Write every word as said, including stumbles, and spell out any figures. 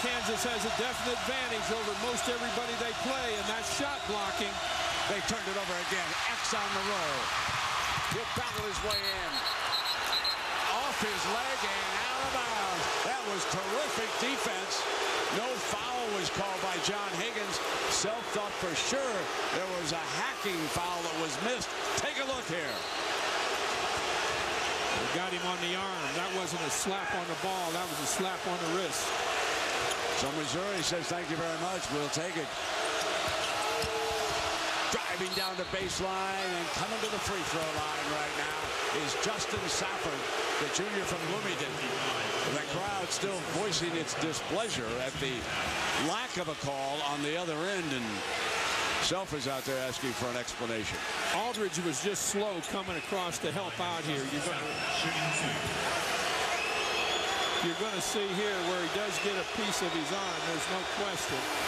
Kansas has a definite advantage over most everybody they play, and that's shot blocking. They turned it over again. X on the roll. He'll battle his way in. Off his leg and out of bounds. That was terrific defense. No foul was called by John Higgins. Self thought for sure there was a hacking foul that was missed. Take a look here. They got him on the arm. That wasn't a slap on the ball. That was a slap on the wrist. So Missouri says thank you very much. We'll take it. Driving down the baseline and coming to the free throw line right now is Justin Safford, the junior from Bloomington. The crowd still voicing its displeasure at the lack of a call on the other end, and Self is out there asking for an explanation. Aldridge was just slow coming across to help out here. You're going to, you're going to see here where he does get a piece of his arm. There's no question.